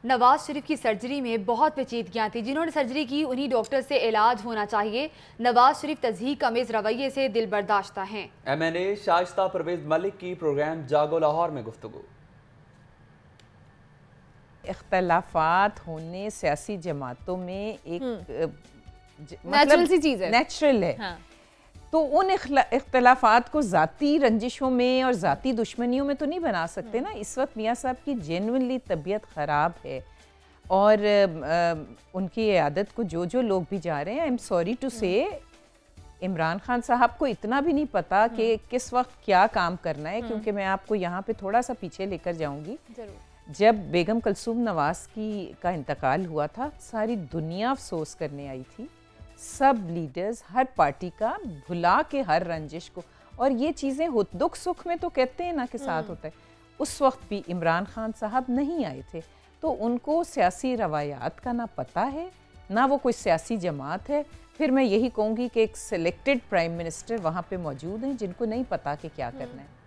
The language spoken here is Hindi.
नवाज शरीफ की सर्जरी में बहुत पेचीदगियां थी। जिन्होंने सर्जरी की उन्हीं डॉक्टर से इलाज होना चाहिए। नवाज शरीफ तज़हीक अमेज़ रवैये से दिल बर्दाश्ता हैं। MNA शाइस्ता परवेज मलिक की प्रोग्राम जागो लाहौर में गुफ्तगू। इख्तलाफात होने सियासी जमातों में एक नेचुरल सी चीज़ है, नेचुरल है। हाँ। तो उन इख्तलाफात को ज़ाती रंजिशों में और ज़ाती दुश्मनियों में तो नहीं बना सकते ना। इस वक्त मियाँ साहब की जेन्युइनली तबीयत ख़राब है और उनकी इयादत को जो जो लोग भी जा रहे हैं, आई एम सॉरी टू से इमरान खान साहब को इतना भी नहीं पता कि किस वक्त क्या काम करना है, क्योंकि मैं आपको यहाँ पे थोड़ा सा पीछे लेकर जाऊँगी। जब बेगम कलसूम नवाज का इंतकाल हुआ था, सारी दुनिया अफसोस करने आई थी। सब लीडर्स हर पार्टी का भुला के हर रंजिश को, और ये चीज़ें हो दुख सुख में तो कहते हैं ना कि साथ होता है। उस वक्त भी इमरान खान साहब नहीं आए थे, तो उनको सियासी रवायात का ना पता है ना वो कोई सियासी जमात है। फिर मैं यही कहूँगी कि एक सिलेक्टेड प्राइम मिनिस्टर वहाँ पे मौजूद हैं जिनको नहीं पता कि क्या करना है।